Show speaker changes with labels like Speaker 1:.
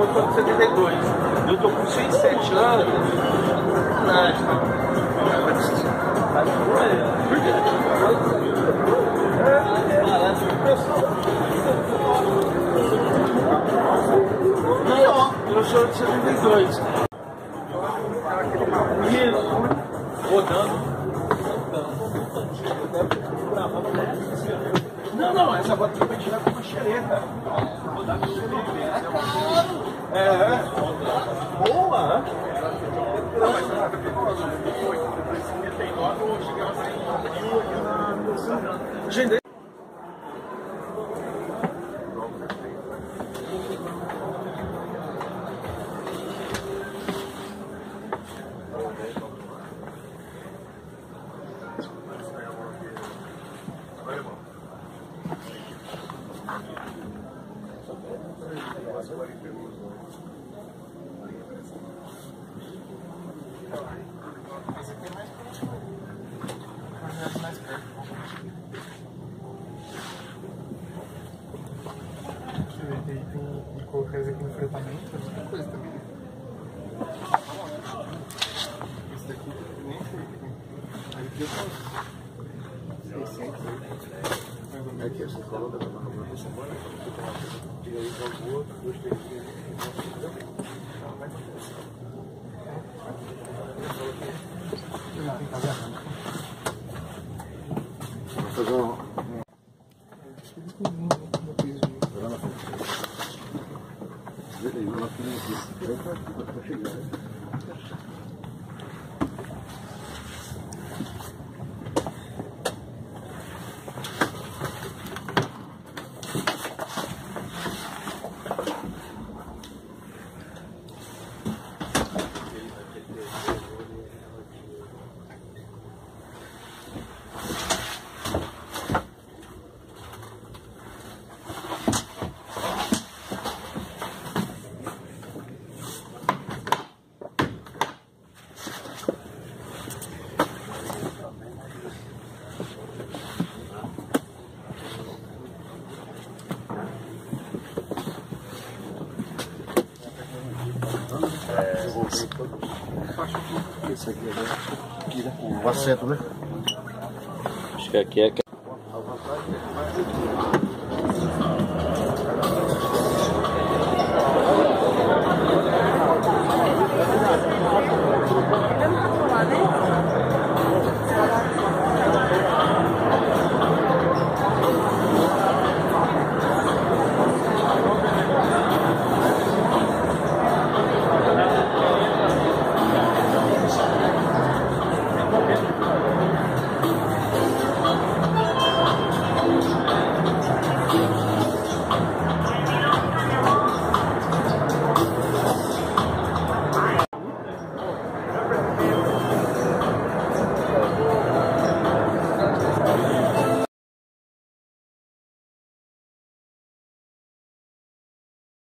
Speaker 1: eu tô com 72. Eu tô com 107 anos. Não, eu sou de 72. Isso, rodando. Não, essa bota vai tirar com uma xereta. Rodar com xereta. Boa! Gente,
Speaker 2: tem que colocar isso aqui no enfrentamento, outra coisa também. Esse daqui nem foi. Aí deu pra 600 aí.
Speaker 3: É que você falou da semana, e aí jogou 2, 3 dias. Vou fazer um. Esse aqui é o assento, né?
Speaker 4: Acho que aqui é.